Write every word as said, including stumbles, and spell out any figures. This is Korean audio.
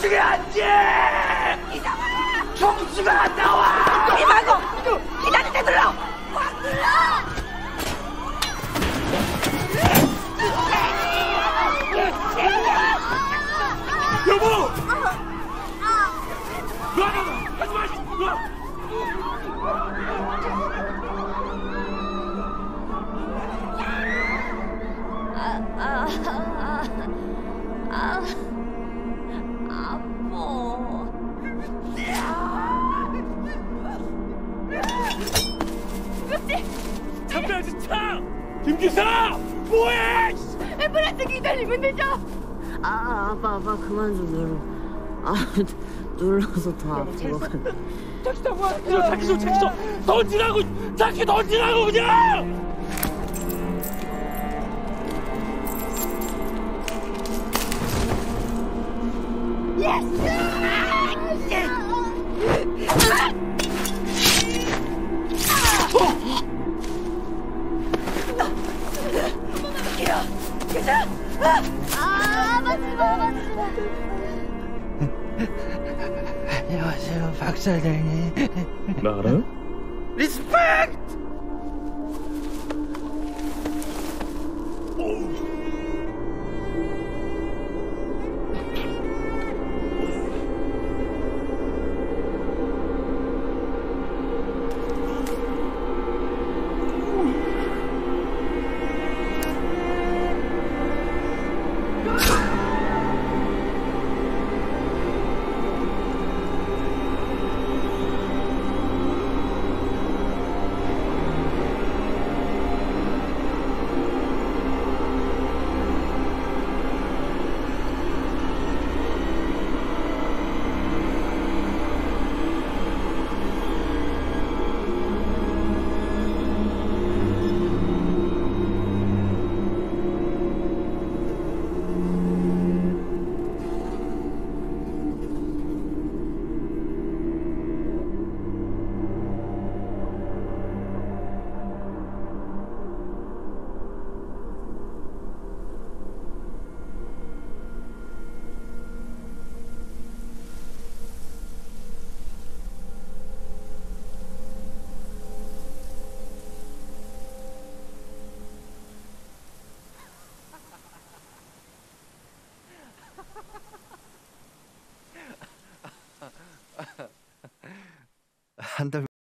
중에 앉지! 총수가 안 나와! 이 말고 기다릴 때 눌러! 확 눌러! 여보! 놔, 놔, 놔! 하지 마! 놔! 아, 아, 아, 아, 아파. 담배하지 차! 김기사! 뭐해! 앰뷸런스 기다리면 되죠? 아, 아빠, 아빠 그만 좀 눌러. 아, 눌러서 더 아프고. 자기 타고 와! 자기 좀, 자기 좀! 던지라고! 자기 던지라고 그냥! 아, 맞지 마, 맞지 마. 안녕하세요, 박 사장님. 나 알아요? 리스펙트! 한 달.